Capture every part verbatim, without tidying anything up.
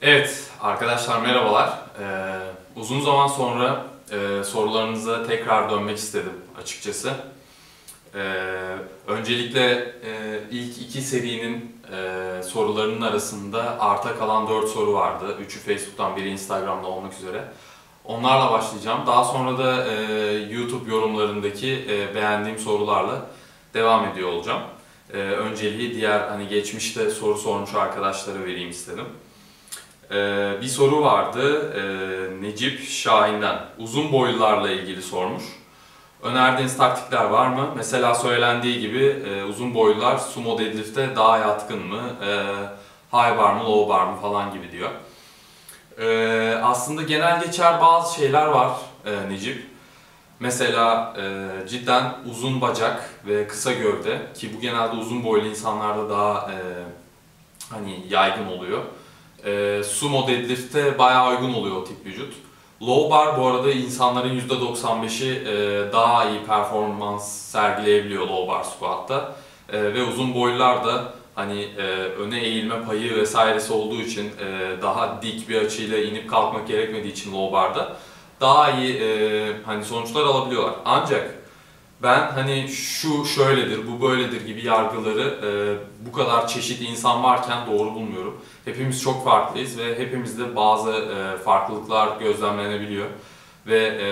Evet arkadaşlar merhabalar. Ee, uzun zaman sonra e, sorularınıza tekrar dönmek istedim açıkçası. Ee, öncelikle e, ilk iki serinin e, sorularının arasında arta kalan dört soru vardı. Üçü Facebook'tan, biri Instagram'da olmak üzere. Onlarla başlayacağım. Daha sonra da e, YouTube yorumlarındaki e, beğendiğim sorularla devam ediyor olacağım. E, önceliği diğer hani geçmişte soru sormuş arkadaşlara vereyim istedim. Ee, bir soru vardı, ee, Necip Şahin'den. Uzun boylularla ilgili sormuş. Önerdiğiniz taktikler var mı? Mesela söylendiği gibi e, uzun boylular sumo deadlift'e daha yatkın mı? E, high bar mı, low bar mı falan gibi diyor. E, aslında genel geçer bazı şeyler var e, Necip. Mesela e, cidden uzun bacak ve kısa gövde, ki bu genelde uzun boylu insanlarda daha e, hani yaygın oluyor. E, sumo deadlift'te bayağı uygun oluyor o tip vücut. Low bar bu arada insanların yüzde doksan beşi e, daha iyi performans sergileyebiliyor low bar squat'ta. E, ve uzun boylular da hani e, öne eğilme payı vesairesi olduğu için e, daha dik bir açıyla inip kalkmak gerekmediği için low bar'da daha iyi e, hani sonuçlar alabiliyorlar. Ancak ben hani şu şöyledir, bu böyledir gibi yargıları e, bu kadar çeşitli insan varken doğru bulmuyorum. Hepimiz çok farklıyız ve hepimizde bazı e, farklılıklar gözlemlenebiliyor. Ve e,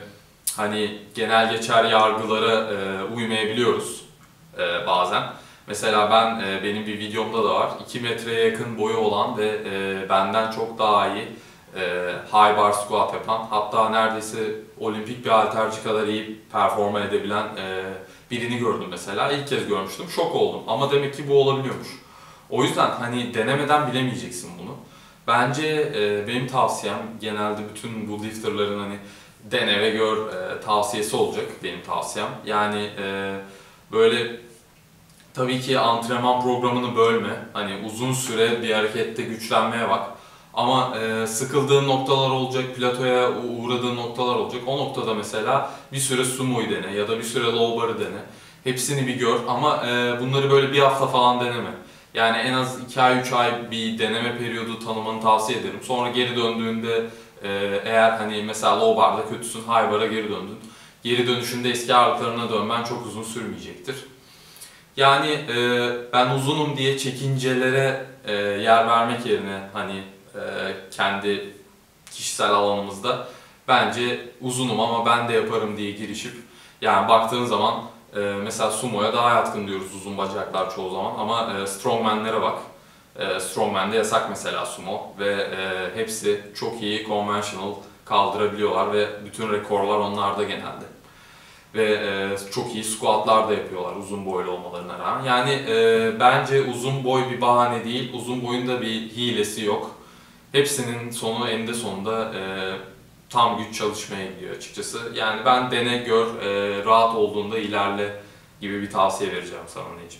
hani genel geçer yargılara e, uymayabiliyoruz e, bazen. Mesela ben, e, benim bir videomda da var, iki metreye yakın boyu olan ve e, benden çok daha iyi e, high bar squat yapan, hatta neredeyse olimpik bir halterci kadar iyi performa edebilen e, birini gördüm mesela. İlk kez görmüştüm, şok oldum ama demek ki bu olabiliyormuş. O yüzden hani denemeden bilemeyeceksin bunu. Bence e, benim tavsiyem, genelde bütün bu lifterların hani dene ve gör e, tavsiyesi olacak benim tavsiyem. Yani e, böyle tabii ki antrenman programını bölme. Hani uzun süre bir harekette güçlenmeye bak. Ama e, sıkıldığın noktalar olacak, platoya uğradığın noktalar olacak. O noktada mesela bir süre sumo'yu dene ya da bir süre low bar'ı dene. Hepsini bir gör ama e, bunları böyle bir hafta falan deneme. Yani en az iki ay, üç ay bir deneme periyodu tanımanı tavsiye ederim. Sonra geri döndüğünde e, eğer hani mesela low bar'da kötüsün, high bar'a geri döndün. Geri dönüşünde eski ağırlıklarına dönmen çok uzun sürmeyecektir. Yani e, ben uzunum diye çekincelere e, yer vermek yerine hani e, kendi kişisel alanımızda bence uzunum ama ben de yaparım diye girişip, yani baktığın zaman e, mesela sumo'ya daha yatkın diyoruz uzun bacaklar çoğu zaman ama e, strongman'lere bak. E, strongman'de yasak mesela sumo ve e, hepsi çok iyi conventional kaldırabiliyorlar ve bütün rekorlar onlarda genelde. Ve e, çok iyi squatlar da yapıyorlar uzun boylu olmalarına rağmen. Yani e, bence uzun boy bir bahane değil, uzun boyun da bir hilesi yok. Hepsinin sonu eninde sonunda e, tam güç çalışmaya gidiyor açıkçası. Yani ben dene gör, e, rahat olduğunda ilerle gibi bir tavsiye vereceğim sana Necip.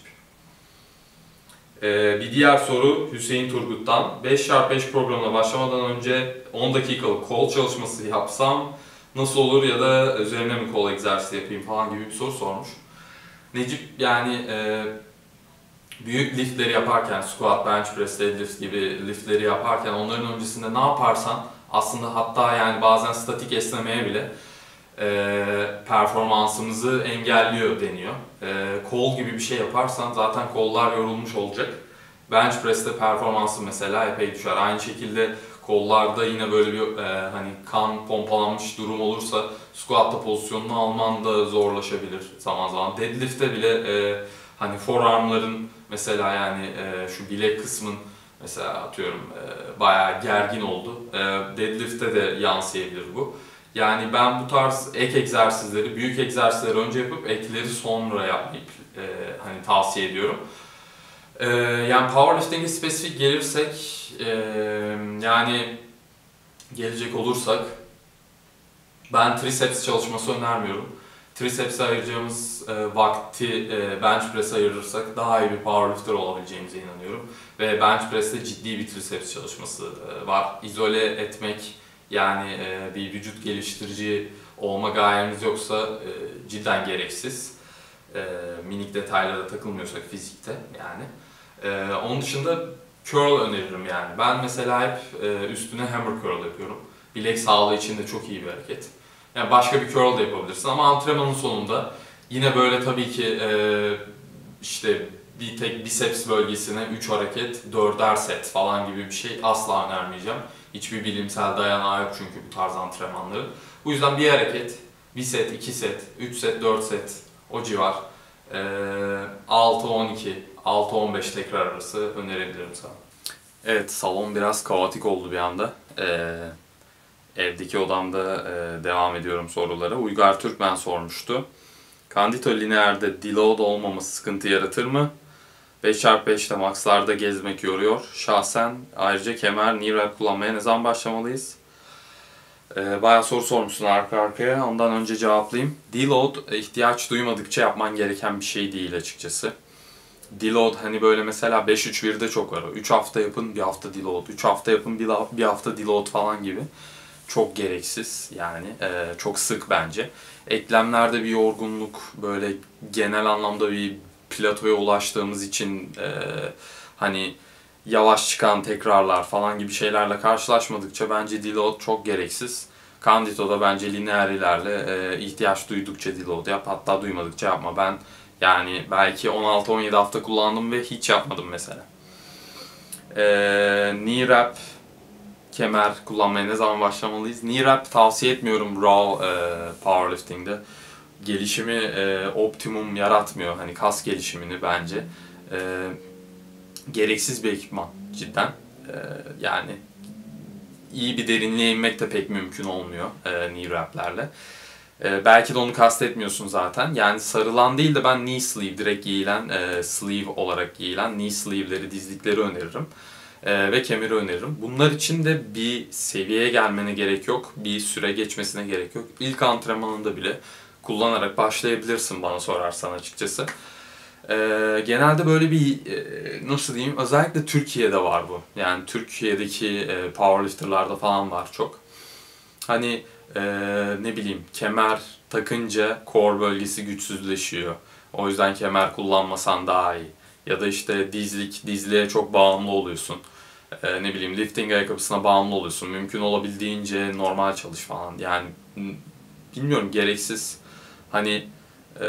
E, bir diğer soru Hüseyin Turgut'tan. beş çarpı beş programına başlamadan önce on dakikalık kol çalışması yapsam nasıl olur ya da üzerine mi kol egzersizi yapayım falan gibi bir soru sormuş. Necip, yani e, büyük liftleri yaparken, squat, bench press, deadlift gibi liftleri yaparken onların öncesinde ne yaparsan aslında, hatta yani bazen statik esnemeye bile e, performansımızı engelliyor deniyor. E, kol gibi bir şey yaparsan zaten kollar yorulmuş olacak. Bench press'te performansı mesela epey düşer. Aynı şekilde kollarda yine böyle bir e, hani kan pompalanmış durum olursa squat'ta pozisyonunu alman da zorlaşabilir zaman zaman. Deadlift'te bile e, hani forearmların mesela, yani e, şu bilek kısmın mesela atıyorum e, bayağı gergin oldu. E, deadlift'te de yansıyabilir bu. Yani ben bu tarz ek egzersizleri, büyük egzersizleri önce yapıp ekleri sonra yapmayı e, hani tavsiye ediyorum. Ee, yani powerlifting'e spesifik gelirsek, e, yani gelecek olursak ben triceps çalışması önermiyorum. Triceps'e ayıracağımız e, vakti e, bench press'e ayırırsak daha iyi bir powerlifter olabileceğimize inanıyorum. Ve bench press'te ciddi bir triceps çalışması e, var. İzole etmek, yani e, bir vücut geliştirici olma gayemiz yoksa e, cidden gereksiz. E, minik detaylara takılmıyorsak fizikte yani. Ee, onun dışında curl öneririm yani. Ben mesela hep e, üstüne hammer curl yapıyorum. Bilek sağlığı için de çok iyi bir hareket. Yani başka bir curl da yapabilirsin ama antrenmanın sonunda yine böyle tabii ki e, işte bir tek biceps bölgesine üç hareket, dörder set falan gibi bir şey asla önermeyeceğim. Hiçbir bilimsel dayanağı yok çünkü bu tarz antrenmanların. Bu yüzden bir hareket, bir set, iki set, üç set, dört set o civar. Ee, altı on iki, altı on beş tekrar arası önerebilirim sana. Evet, salon biraz kaotik oldu bir anda. Ee, evdeki odamda e, devam ediyorum sorulara. Uygar Türkmen sormuştu. Kandito lineerde deload olmaması sıkıntı yaratır mı? beş çarpı beşte maxlarda gezmek yoruyor. Şahsen ayrıca kemer, knee wrap kullanmaya ne zaman başlamalıyız? Ee, bayağı soru sormuşsun arka arkaya. Ondan önce cevaplayayım. Deload ihtiyaç duymadıkça yapman gereken bir şey değil açıkçası. Deload hani böyle mesela beş üç birde çok var. üç hafta yapın, bir hafta deload. üç hafta yapın, bir hafta deload falan gibi. Çok gereksiz yani. Ee, çok sık bence. Eklemlerde bir yorgunluk, böyle genel anlamda bir platoya ulaştığımız için e, hani yavaş çıkan tekrarlar falan gibi şeylerle karşılaşmadıkça bence deload çok gereksiz. Candito'da bence lineer ilerle, e, ihtiyaç duydukça deload yap, hatta duymadıkça yapma. Ben yani belki on altı on yedi hafta kullandım ve hiç yapmadım mesela. E, knee wrap, kemer kullanmaya ne zaman başlamalıyız? Knee wrap tavsiye etmiyorum raw e, powerlifting'de. Gelişimi e, optimum yaratmıyor. Hani kas gelişimini bence. E, gereksiz bir ekipman cidden. E, yani iyi bir derinliğe inmek de pek mümkün olmuyor e, knee wrap'lerle. E, belki de onu kastetmiyorsun zaten. Yani sarılan değil de ben knee sleeve, direkt giyilen, e, sleeve olarak giyilen knee sleeve'leri, dizlikleri öneririm. E, ve kemeri öneririm. Bunlar için de bir seviyeye gelmene gerek yok. Bir süre geçmesine gerek yok. İlk antrenmanında bile kullanarak başlayabilirsin bana sorarsan açıkçası. Ee, genelde böyle bir e, nasıl diyeyim, özellikle Türkiye'de var bu. Yani Türkiye'deki e, powerlifter'larda falan var çok. Hani e, ne bileyim, kemer takınca core bölgesi güçsüzleşiyor. O yüzden kemer kullanmasan daha iyi. Ya da işte dizlik, dizliğe çok bağımlı oluyorsun. E, ne bileyim, lifting ayakkabısına bağımlı oluyorsun. Mümkün olabildiğince normal çalış falan. Yani bilmiyorum, gereksiz. Hani e,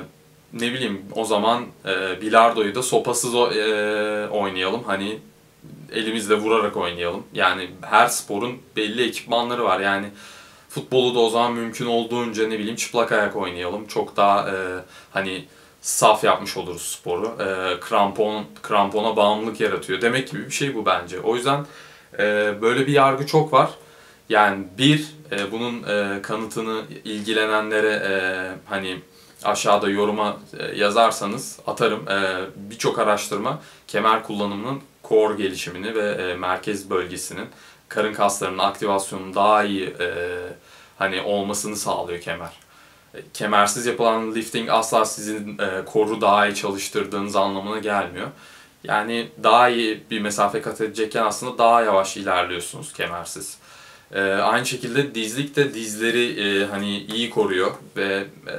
ne bileyim, o zaman e, bilardoyu da sopasız o, e, oynayalım. Hani elimizle vurarak oynayalım. Yani her sporun belli ekipmanları var. Yani futbolu da o zaman mümkün olduğunca ne bileyim çıplak ayak oynayalım. Çok daha e, hani saf yapmış oluruz sporu. E, krampon krampona bağımlılık yaratıyor. Demek gibi bir şey bu bence. O yüzden e, böyle bir yargı çok var. Yani bir, e, bunun e, kanıtını ilgilenenlere e, hani aşağıda yoruma e, yazarsanız atarım. E, birçok araştırma kemer kullanımının core gelişimini ve e, merkez bölgesinin, karın kaslarının aktivasyonunun daha iyi e, hani olmasını sağlıyor kemer. E, kemersiz yapılan lifting asla sizin e, core'u daha iyi çalıştırdığınız anlamına gelmiyor. Yani daha iyi bir mesafe kat edecekken aslında daha yavaş ilerliyorsunuz kemersiz. E, aynı şekilde dizlik de dizleri e, hani iyi koruyor ve e,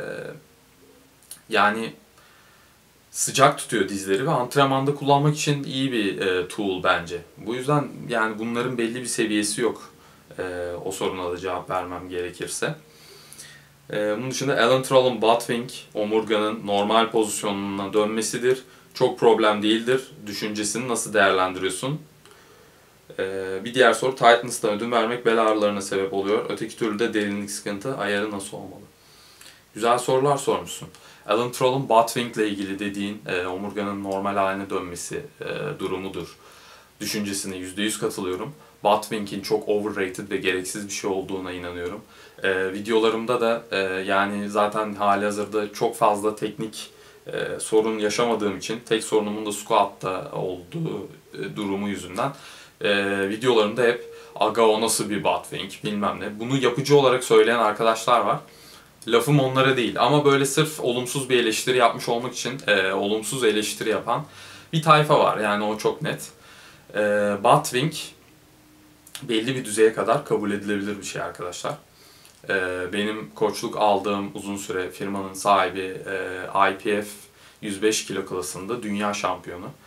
yani sıcak tutuyor dizleri ve antrenmanda kullanmak için iyi bir e, tool bence. Bu yüzden yani bunların belli bir seviyesi yok. E, o soruna da cevap vermem gerekirse. E, bunun dışında Alan Troll'un Buttwing, omurganın normal pozisyonuna dönmesidir. Çok problem değildir. Düşüncesini nasıl değerlendiriyorsun? E, bir diğer soru, tightness'tan ödün vermek bel ağrılarına sebep oluyor. Öteki türlü de derinlik sıkıntı, ayarı nasıl olmalı? Güzel sorular sormuşsun. Alan Troll'un Buttwing ile ilgili dediğin e, omurganın normal haline dönmesi e, durumudur düşüncesine yüzde yüz katılıyorum. Buttwing'in çok overrated ve gereksiz bir şey olduğuna inanıyorum. E, videolarımda da e, yani zaten halihazırda çok fazla teknik e, sorun yaşamadığım için, tek sorunumun da squat'ta olduğu e, durumu yüzünden e, videolarımda hep aga o nasıl bir Buttwing bilmem ne. Bunu yapıcı olarak söyleyen arkadaşlar var. Lafım onlara değil ama böyle sırf olumsuz bir eleştiri yapmış olmak için e, olumsuz eleştiri yapan bir tayfa var. Yani o çok net. E, Buttwing belli bir düzeye kadar kabul edilebilir bir şey arkadaşlar. E, benim koçluk aldığım uzun süre firmanın sahibi e, I P F yüz beş kilo klasında dünya şampiyonu.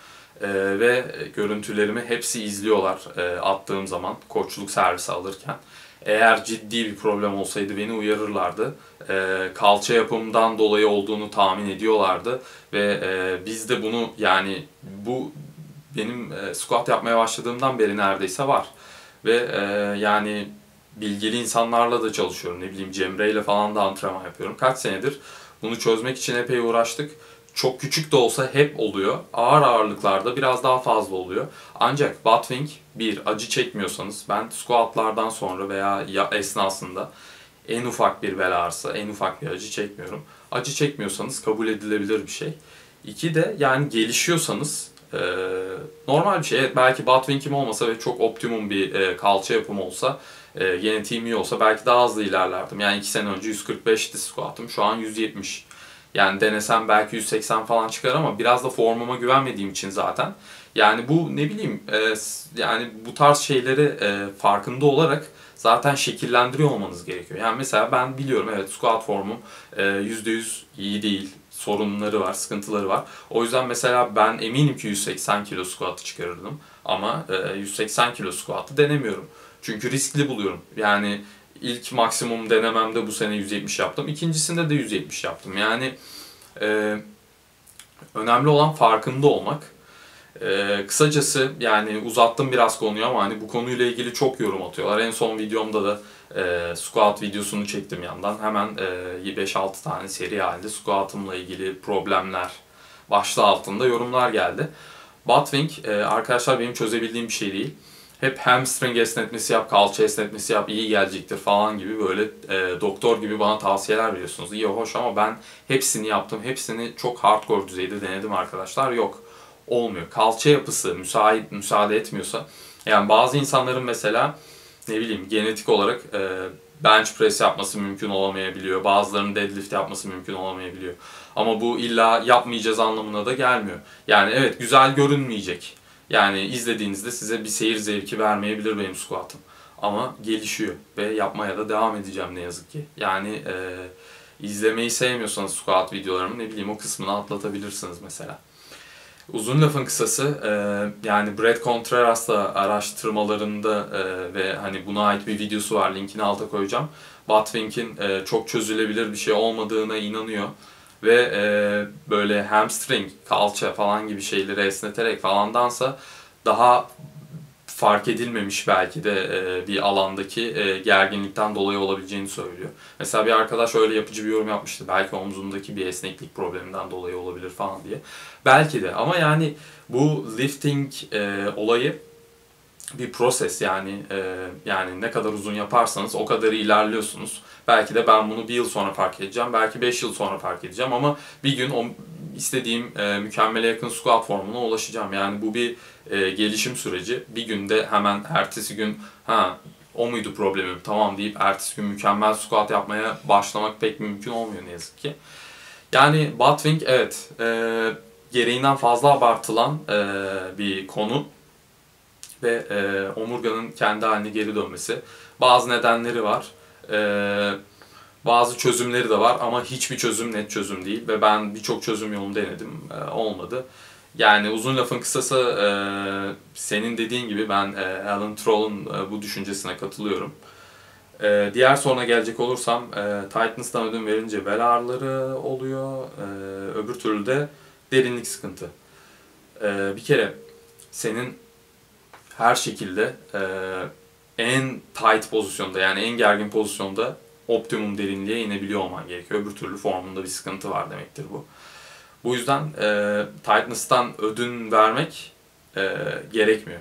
e, ve görüntülerimi hepsi izliyorlar e, attığım zaman koçluk servisi alırken. Eğer ciddi bir problem olsaydı beni uyarırlardı. E, kalça yapımından dolayı olduğunu tahmin ediyorlardı ve e, biz de bunu, yani bu benim e, squat yapmaya başladığımdan beri neredeyse var. Ve e, yani bilgili insanlarla da çalışıyorum. Ne bileyim, Cemre ile falan da antrenman yapıyorum. Kaç senedir bunu çözmek için epey uğraştık. Çok küçük de olsa hep oluyor. Ağır ağırlıklarda biraz daha fazla oluyor. Ancak Batwing, bir, acı çekmiyorsanız, ben squatlardan sonra veya ya esnasında en ufak bir bel ağrısı, en ufak bir acı çekmiyorum. Acı çekmiyorsanız kabul edilebilir bir şey. İki de yani gelişiyorsanız e, normal bir şey. Evet, belki Batwing'im olmasa ve çok optimum bir e, kalça yapımı olsa, e, genetiğim iyi olsa belki daha hızlı ilerlerdim. Yani iki sene önce yüz kırk beşti squat'ım, şu an yüz yetmiş. Yani denesem belki yüz seksen falan çıkar ama biraz da formuma güvenmediğim için zaten. Yani bu, ne bileyim, e, yani bu tarz şeyleri e, farkında olarak zaten şekillendiriyor olmanız gerekiyor. Yani mesela ben biliyorum, evet, squat formum e, yüzde yüz iyi değil. Sorunları var, sıkıntıları var. O yüzden mesela ben eminim ki yüz seksen kilo squat'ı çıkarırdım. Ama e, yüz seksen kilo squat'ı denemiyorum. Çünkü riskli buluyorum. Yani ilk maksimum denememde bu sene yüz yetmiş yaptım. İkincisinde de yüz yetmiş yaptım. Yani e, önemli olan farkında olmak. E, kısacası yani uzattım biraz konuyu ama hani bu konuyla ilgili çok yorum atıyorlar. En son videomda da e, squat videosunu çektim yandan. Hemen e, beş altı tane seri halinde squat'ımla ilgili problemler başlığı altında yorumlar geldi. Batwing e, arkadaşlar benim çözebildiğim bir şey değil. Hep hamstring esnetmesi yap, kalça esnetmesi yap, iyi gelecektir falan gibi böyle e, doktor gibi bana tavsiyeler veriyorsunuz. İyi, hoş, ama ben hepsini yaptım. Hepsini çok hardcore düzeyde denedim arkadaşlar. Yok, olmuyor. Kalça yapısı müsait, müsaade etmiyorsa. Yani bazı insanların mesela, ne bileyim, genetik olarak e, bench press yapması mümkün olamayabiliyor. Bazılarının deadlift yapması mümkün olamayabiliyor. Ama bu illa yapmayacağız anlamına da gelmiyor. Yani evet, güzel görünmeyecek. Yani izlediğinizde size bir seyir zevki vermeyebilir benim squat'ım. Ama gelişiyor ve yapmaya da devam edeceğim ne yazık ki. Yani e, izlemeyi sevmiyorsanız squat videolarımı, ne bileyim, o kısmını atlatabilirsiniz mesela. Uzun lafın kısası, e, yani Brad Contreras'la araştırmalarında e, ve hani buna ait bir videosu var, linkini alta koyacağım. Batwing'in e, çok çözülebilir bir şey olmadığına inanıyor. Ve e, böyle hamstring, kalça falan gibi şeyleri esneterek falandansa daha fark edilmemiş belki de e, bir alandaki e, gerginlikten dolayı olabileceğini söylüyor. Mesela bir arkadaş öyle yapıcı bir yorum yapmıştı. Belki omzumdaki bir esneklik probleminden dolayı olabilir falan diye. Belki de, ama yani bu lifting e, olayı bir proses, yani e, yani ne kadar uzun yaparsanız o kadar ilerliyorsunuz. Belki de ben bunu bir yıl sonra fark edeceğim, belki beş yıl sonra fark edeceğim ama bir gün o istediğim e, mükemmele yakın squat formuna ulaşacağım. Yani bu bir e, gelişim süreci. Bir günde hemen ertesi gün ha o muydu problemim, tamam deyip ertesi gün mükemmel squat yapmaya başlamak pek mümkün olmuyor ne yazık ki. Yani Batwing, evet, e, gereğinden fazla abartılan e, bir konu. Ve e, omurganın kendi haline geri dönmesi. Bazı nedenleri var. E, bazı çözümleri de var ama hiçbir çözüm net çözüm değil. Ve ben birçok çözüm yolunu denedim. E, olmadı. Yani uzun lafın kısası, e, senin dediğin gibi ben e, Alan Troll'un e, bu düşüncesine katılıyorum. E, diğer soruna gelecek olursam, e, tightness'tan ödün verince bel ağrıları oluyor. E, öbür türlü de derinlik sıkıntı. E, bir kere senin her şekilde e, en tight pozisyonda, yani en gergin pozisyonda optimum derinliğe inebiliyor olman gerekiyor. Öbür türlü formunda bir sıkıntı var demektir bu. Bu yüzden e, tightness'tan ödün vermek e, gerekmiyor.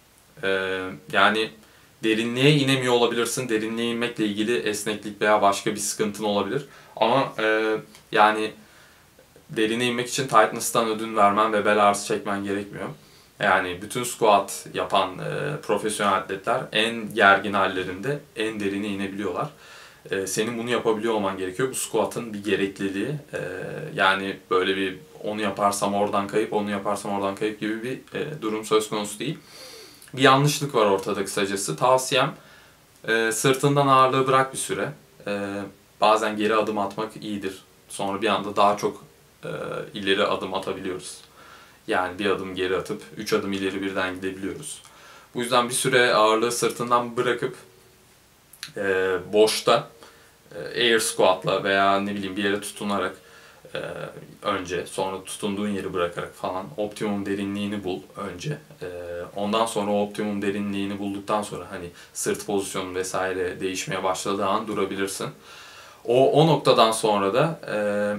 E, yani derinliğe inemiyor olabilirsin. Derinliğe inmekle ilgili esneklik veya başka bir sıkıntın olabilir. Ama e, yani derine inmek için tightness'tan ödün vermen ve bel ağrısı çekmen gerekmiyor. Yani bütün squat yapan e, profesyonel atletler en gergin hallerinde en derine inebiliyorlar. E, senin bunu yapabiliyor olman gerekiyor. Bu squat'ın bir gerekliliği. E, yani böyle bir onu yaparsam oradan kayıp, onu yaparsam oradan kayıp gibi bir e, durum söz konusu değil. Bir yanlışlık var ortada kısacası. Tavsiyem, e, sırtından ağırlığı bırak bir süre. E, bazen geri adım atmak iyidir. Sonra bir anda daha çok e, ileri adım atabiliyoruz. Yani bir adım geri atıp üç adım ileri birden gidebiliyoruz. Bu yüzden bir süre ağırlığı sırtından bırakıp e, boşta e, air squat'la veya ne bileyim bir yere tutunarak e, önce, sonra tutunduğun yeri bırakarak falan optimum derinliğini bul önce. E, ondan sonra o optimum derinliğini bulduktan sonra hani sırt pozisyonu vesaire değişmeye başladığı an durabilirsin. O, o noktadan sonra da e,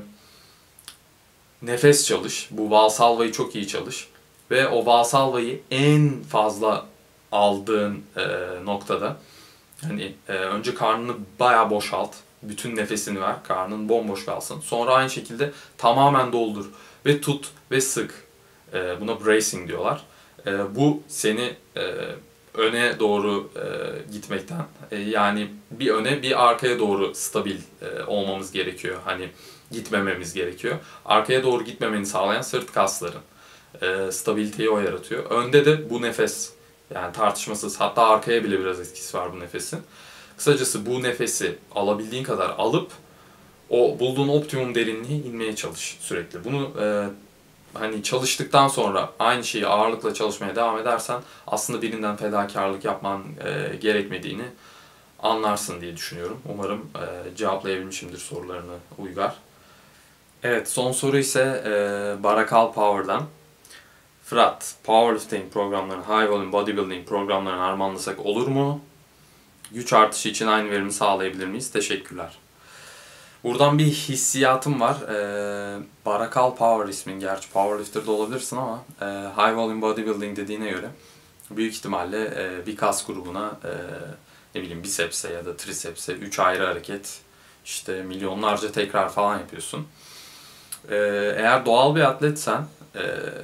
nefes çalış. Bu Valsalva'yı çok iyi çalış. Ve o Valsalva'yı en fazla aldığın e, noktada hani e, önce karnını bayağı boşalt. Bütün nefesini ver. Karnın bomboş kalsın. Sonra aynı şekilde tamamen doldur. Ve tut ve sık. E, buna bracing diyorlar. E, bu seni e, öne doğru e, gitmekten e, yani bir öne bir arkaya doğru stabil e, olmamız gerekiyor. Hani gitmememiz gerekiyor. Arkaya doğru gitmemeni sağlayan sırt kasların. E, stabiliteyi o yaratıyor. Önde de bu nefes. Yani tartışmasız. Hatta arkaya bile biraz etkisi var bu nefesin. Kısacası bu nefesi alabildiğin kadar alıp o bulduğun optimum derinliğe inmeye çalış sürekli. Bunu e, hani çalıştıktan sonra aynı şeyi ağırlıkla çalışmaya devam edersen aslında birinden fedakarlık yapman e, gerekmediğini anlarsın diye düşünüyorum. Umarım e, cevaplayabilmişimdir sorularını Uygar. Evet, son soru ise e, Barakal Power'dan. Fırat, powerlifting programlarını, high volume bodybuilding programlarını harmanlasak olur mu? Güç artışı için aynı verimi sağlayabilir miyiz? Teşekkürler. Buradan bir hissiyatım var. Ee, Barakal Power ismin, gerçi powerlifter de olabilirsin ama e, high volume bodybuilding dediğine göre büyük ihtimalle e, bir kas grubuna e, ne bileyim biceps'e ya da triceps'e üç ayrı hareket, işte milyonlarca tekrar falan yapıyorsun. E, eğer doğal bir atletsen e,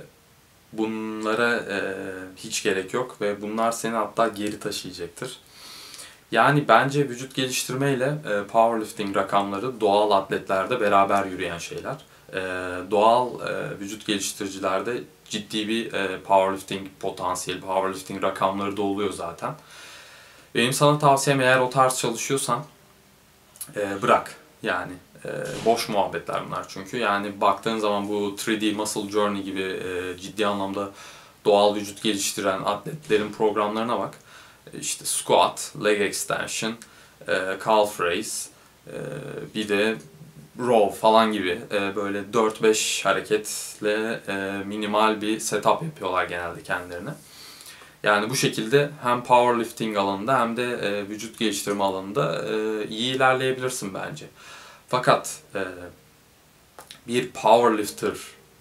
bunlara e, hiç gerek yok ve bunlar seni hatta geri taşıyacaktır. Yani bence vücut geliştirme ile e, powerlifting rakamları doğal atletlerde beraber yürüyen şeyler. E, doğal e, vücut geliştiricilerde ciddi bir e, powerlifting potansiyeli, powerlifting rakamları da oluyor zaten. Benim sana tavsiyem, eğer o tarz çalışıyorsan e, bırak. Yani e, boş muhabbetler bunlar çünkü. Yani baktığın zaman bu üç D Muscle Journey gibi e, ciddi anlamda doğal vücut geliştiren atletlerin programlarına bak. İşte squat, leg extension, calf raise, bir de row falan gibi böyle dört beş hareketle minimal bir setup yapıyorlar genelde kendilerine. Yani bu şekilde hem powerlifting alanında hem de vücut geliştirme alanında iyi ilerleyebilirsin bence. Fakat bir powerlifter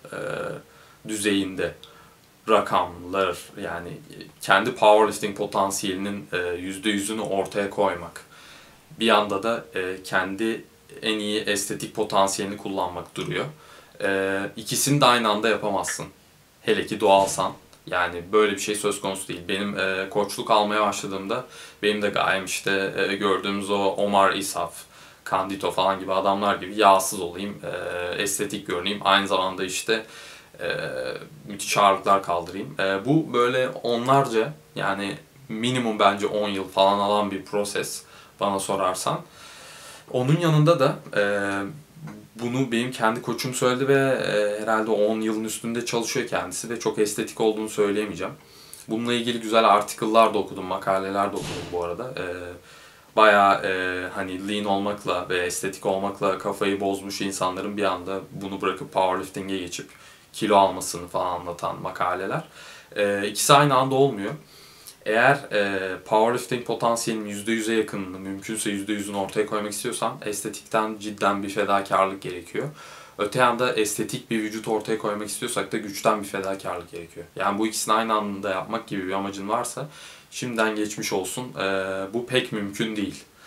düzeyinde rakamlar, yani kendi powerlifting potansiyelinin yüzde yüzünü ortaya koymak, bir yanda da kendi en iyi estetik potansiyelini kullanmak duruyor. İkisini de aynı anda yapamazsın. Hele ki doğalsan. Yani böyle bir şey söz konusu değil. Benim koçluk almaya başladığımda benim de gayem işte gördüğümüz o Omar İsaf, Candido falan gibi adamlar gibi yağsız olayım, estetik görüneyim. Aynı zamanda işte Ee, müthiş ağırlıklar kaldırayım. Ee, bu böyle onlarca, yani minimum bence on yıl falan alan bir proses bana sorarsan. Onun yanında da e, bunu benim kendi koçum söyledi ve e, herhalde on yılın üstünde çalışıyor kendisi ve çok estetik olduğunu söyleyemeyeceğim. Bununla ilgili güzel article'lar da okudum, makaleler de okudum bu arada. E, bayağı e, hani lean olmakla ve estetik olmakla kafayı bozmuş insanların bir anda bunu bırakıp powerlifting'e geçip kilo almasını falan anlatan makaleler. E, ikisi aynı anda olmuyor. Eğer e, powerlifting potansiyelinin yüzde yüze yakınını, mümkünse yüzde yüzünü ortaya koymak istiyorsan estetikten cidden bir fedakarlık gerekiyor. Öte yanda estetik bir vücut ortaya koymak istiyorsak da güçten bir fedakarlık gerekiyor. Yani bu ikisini aynı anda yapmak gibi bir amacın varsa şimdiden geçmiş olsun. E, bu pek mümkün değil.